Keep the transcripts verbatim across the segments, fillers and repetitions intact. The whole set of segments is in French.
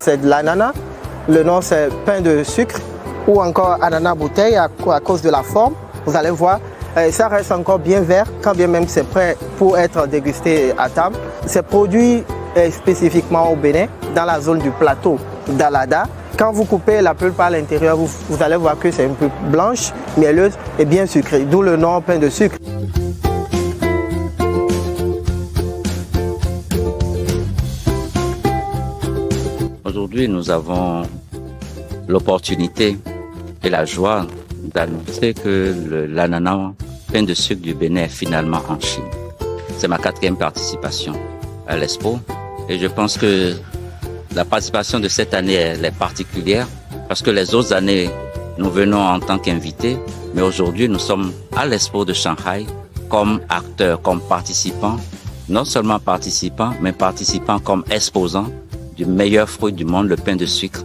c'est de l'ananas. Le nom c'est pain de sucre ou encore ananas bouteille à, à cause de la forme. Vous allez voir, euh, ça reste encore bien vert quand bien même c'est prêt pour être dégusté à table. C'est produit euh, spécifiquement au Bénin, dans la zone du plateau d'Alada. Quand vous coupez la pulpe à l'intérieur, vous, vous allez voir que c'est un peu blanche, mielleuse et bien sucrée, d'où le nom pain de sucre. Aujourd'hui, nous avons l'opportunité et la joie d'annoncer que l'ananas pain de sucre du Bénin est finalement en Chine. C'est ma quatrième participation à l'Expo et je pense que la participation de cette année elle est particulière parce que les autres années, nous venons en tant qu'invités, mais aujourd'hui, nous sommes à l'Expo de Shanghai comme acteurs, comme participants, non seulement participants, mais participants comme exposants du meilleur fruit du monde, le pain de sucre.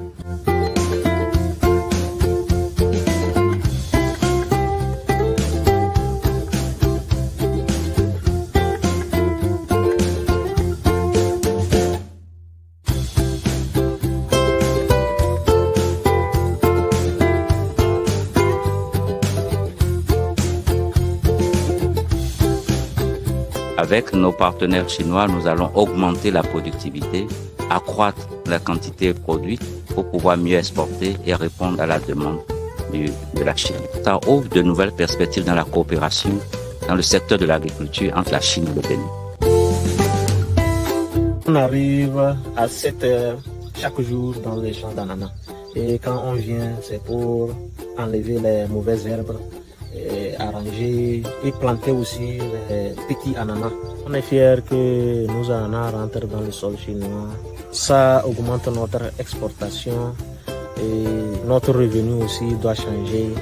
Avec nos partenaires chinois, nous allons augmenter la productivité, accroître la quantité produite pour pouvoir mieux exporter et répondre à la demande du, de la Chine. Ça ouvre de nouvelles perspectives dans la coopération dans le secteur de l'agriculture entre la Chine et le Bénin. On arrive à sept heures chaque jour dans les champs d'ananas. Et quand on vient, c'est pour enlever les mauvaises herbes, et arranger et planter aussi les petits ananas. On est fiers que nos ananas rentrent dans le sol chinois. Ça augmente notre exportation et notre revenu aussi doit changer.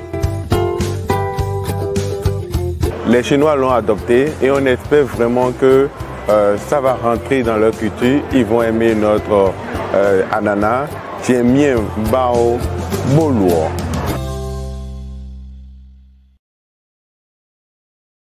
Les Chinois l'ont adopté et on espère vraiment que euh, ça va rentrer dans leur culture. Ils vont aimer notre euh, ananas. J'aime bien Bao Boluo.